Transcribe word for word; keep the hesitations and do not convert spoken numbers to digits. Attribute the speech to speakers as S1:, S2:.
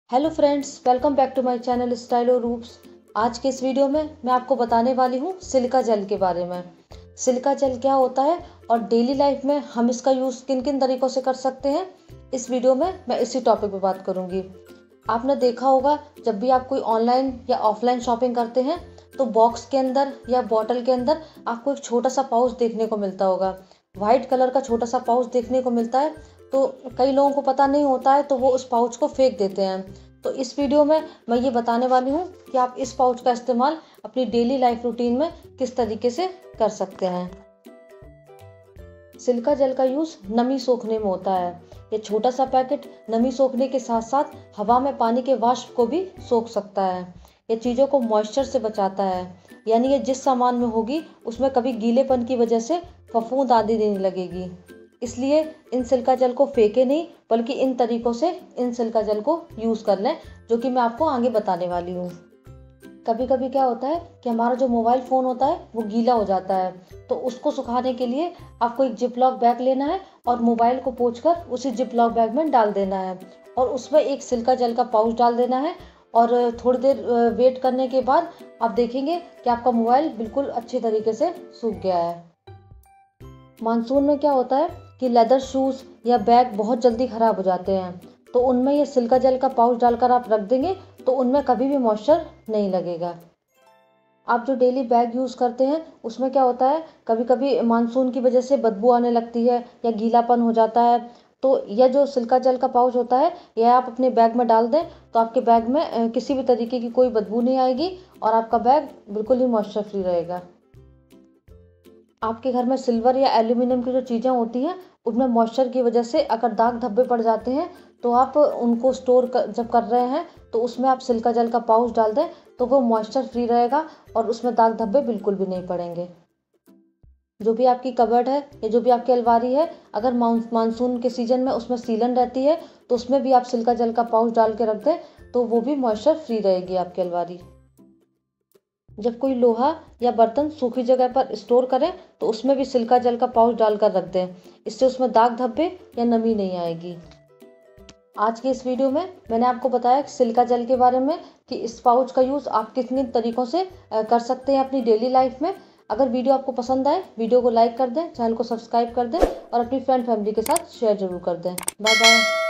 S1: Hello friends, welcome back to my channel Stylo Roops. आज के इस वीडियो में मैं आपको बताने वाली हूँ सिलिका जेल के बारे में। सिलिका जेल क्या होता है और डेली लाइफ में हम इसका यूज़ किन किन तरीक़ों से कर सकते हैं, इस वीडियो में मैं इसी टॉपिक पे बात करूँगी। आपने देखा होगा जब भी आप कोई ऑनलाइन या ऑफलाइन शॉपिंग करते हैं तो बॉक्स के अंदर या बॉटल के अंदर आपको एक छोटा सा पाउच देखने को मिलता होगा। वाइट कलर का छोटा सा पाउच देखने को मिलता है। तो कई लोगों को पता नहीं होता है तो वो उस पाउच को फेंक देते हैं। तो इस वीडियो में मैं ये बताने वाली हूँ कि आप इस पाउच का इस्तेमाल अपनी डेली लाइफ रूटीन में किस तरीके से कर सकते हैं। सिलिका जेल का यूज़ नमी सोखने में होता है। ये छोटा सा पैकेट नमी सोखने के साथ साथ हवा में पानी के वाष्प को भी सोख सकता है। ये चीज़ों को मॉइस्चर से बचाता है, यानी ये जिस सामान में होगी उसमें कभी गीलेपन की वजह से फफूंद आदि नहीं लगेगी। इसलिए इन सिलिका जेल को फेंके नहीं, बल्कि इन तरीकों से इन सिलिका जेल को यूज़ कर लें, जो कि मैं आपको आगे बताने वाली हूँ। कभी कभी क्या होता है कि हमारा जो मोबाइल फ़ोन होता है वो गीला हो जाता है, तो उसको सुखाने के लिए आपको एक जिप लॉक बैग लेना है और मोबाइल को पोंछकर उसी जिप लॉक बैग में डाल देना है और उसमें एक सिलिका जेल का पाउच डाल देना है। और थोड़ी देर वेट करने के बाद आप देखेंगे कि आपका मोबाइल बिल्कुल अच्छे तरीके से सूख गया है। मानसून में क्या होता है कि लेदर शूज़ या बैग बहुत जल्दी ख़राब हो जाते हैं, तो उनमें ये सिलिका जेल का पाउच डालकर आप रख देंगे तो उनमें कभी भी मॉइस्चर नहीं लगेगा। आप जो डेली बैग यूज़ करते हैं उसमें क्या होता है, कभी कभी मानसून की वजह से बदबू आने लगती है या गीलापन हो जाता है, तो यह जो सिलिका जेल का पाउच होता है यह आप अपने बैग में डाल दें तो आपके बैग में किसी भी तरीके की कोई बदबू नहीं आएगी और आपका बैग बिल्कुल ही मॉइस्चर फ्री रहेगा। आपके घर में सिल्वर या एल्यूमिनियम की जो चीज़ें होती हैं उनमें मॉइस्चर की वजह से अगर दाग धब्बे पड़ जाते हैं तो आप उनको स्टोर कर, जब कर रहे हैं तो उसमें आप सिलिका जेल का पाउच डाल दें तो वो मॉइस्चर फ्री रहेगा और उसमें दाग धब्बे बिल्कुल भी नहीं पड़ेंगे। जो भी आपकी कबर्ड है या जो भी आपकी अलमारी है, अगर मानसून के सीज़न में उसमें सीलन रहती है तो उसमें भी आप सिलिका जेल का पाउच डाल के रख दें तो वो भी मॉइस्चर फ्री रहेगी आपकी अलमारी। जब कोई लोहा या बर्तन सूखी जगह पर स्टोर करें तो उसमें भी सिलिका जेल का पाउच डालकर रख दें, इससे उसमें दाग धब्बे या नमी नहीं आएगी। आज के इस वीडियो में मैंने आपको बताया कि सिलिका जेल के बारे में कि इस पाउच का यूज़ आप किन किन तरीक़ों से कर सकते हैं अपनी डेली लाइफ में। अगर वीडियो आपको पसंद आए, वीडियो को लाइक कर दें, चैनल को सब्सक्राइब कर दें और अपनी फ्रेंड फैमिली के साथ शेयर ज़रूर कर दें। Bye bye.